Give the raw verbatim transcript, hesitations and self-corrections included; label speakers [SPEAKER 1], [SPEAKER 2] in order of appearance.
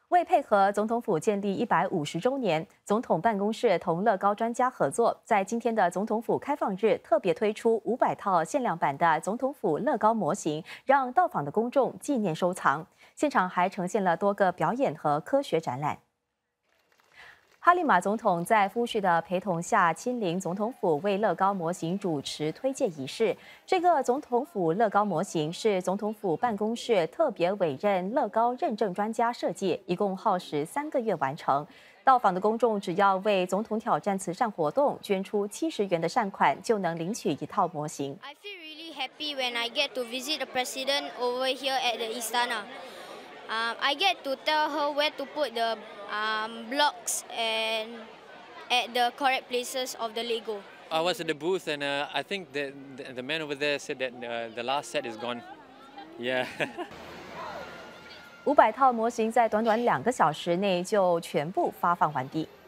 [SPEAKER 1] 为配合总统府建立一百五十周年，总统办公室同乐高专家合作，在今天的总统府开放日特别推出五百套限量版的总统府乐高模型，让到访的公众纪念收藏。现场还呈现了多个表演和科学展览。 哈利马总统在夫婿的陪同下亲临总统府，为乐高模型主持推介仪式。这个总统府乐高模型是总统府办公室特别委任乐高认证专家设计，一共耗时三个月完成。到访的公众只要为总统挑战慈善活动捐出七十元的善款，就能领取一套模型。
[SPEAKER 2] I feel really happy when I get to visit the president over here at the Istana. Um, I get to tell her where to put the um, blocks and at the correct places of the Lego.
[SPEAKER 3] I was at the booth and uh, I think the, the the man over there said that uh, the last set is gone. Yeah.
[SPEAKER 1] 五百套模型在短短两个小时内就全部发放完毕。